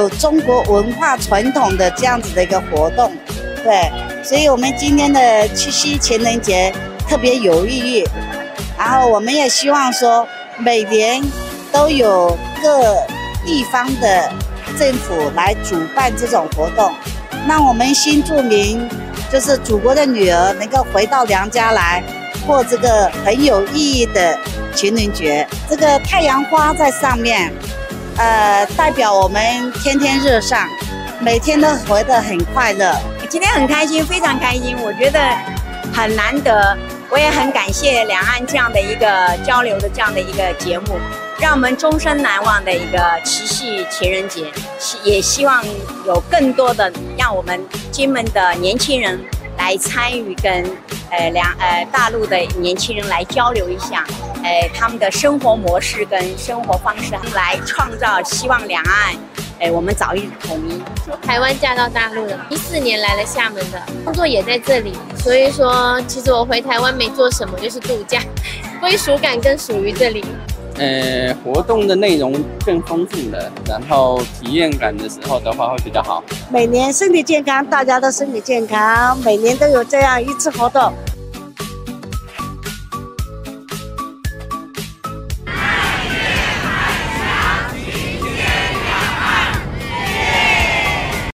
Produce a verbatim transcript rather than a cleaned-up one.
有中国文化传统的这样子的一个活动，对，所以我们今天的七夕情人节特别有意义。然后我们也希望说，每年都有各地方的政府来主办这种活动，让我们新住民，就是祖国的女儿，能够回到娘家来过这个很有意义的情人节。这个太阳花在上面，呃，代表我们天天日上，每天都活得很快乐。 今天很开心，非常开心，我觉得很难得。我也很感谢两岸这样的一个交流的这样的一个节目，让我们终身难忘的一个七夕情人节。也希望有更多的让我们金门的年轻人来参与，跟呃两呃大陆的年轻人来交流一下，呃他们的生活模式跟生活方式，来创造希望两岸。哎，我们早日统一。 台湾嫁到大陆的，一四年来了厦门的，工作也在这里，所以说其实我回台湾没做什么，就是度假，归属感更属于这里。 呃，活动的内容更丰富了，然后体验感的时候的话会比较好。 每年身体健康，大家都身体健康，每年都有这样一次活动，